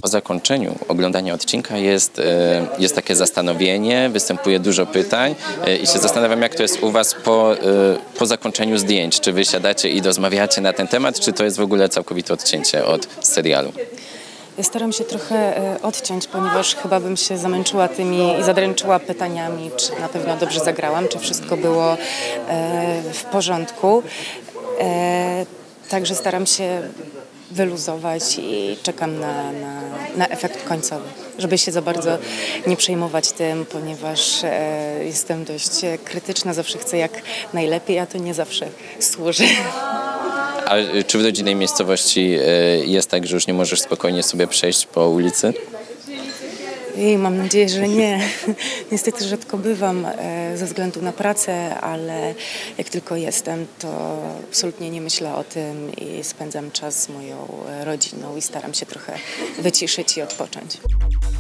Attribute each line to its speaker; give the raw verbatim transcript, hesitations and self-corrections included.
Speaker 1: Po zakończeniu oglądania odcinka jest, jest takie zastanowienie, występuje dużo pytań i się zastanawiam, jak to jest u Was po, po zakończeniu zdjęć. Czy Wy siadacie i rozmawiacie na ten temat, czy to jest w ogóle całkowite odcięcie od serialu?
Speaker 2: Ja staram się trochę odciąć, ponieważ chyba bym się zamęczyła tymi i zadręczyła pytaniami, czy na pewno dobrze zagrałam, czy wszystko było w porządku. Także staram się wyluzować i czekam na, na, na efekt końcowy, żeby się za bardzo nie przejmować tym, ponieważ e, jestem dość krytyczna, zawsze chcę jak najlepiej, a to nie zawsze służy.
Speaker 1: A czy w rodzinnej miejscowości jest tak, że już nie możesz spokojnie sobie przejść po ulicy?
Speaker 2: I mam nadzieję, że nie. Niestety rzadko bywam e, ze względu na pracę, ale jak tylko jestem, to absolutnie nie myślę o tym i spędzam czas z moją rodziną i staram się trochę wyciszyć i odpocząć.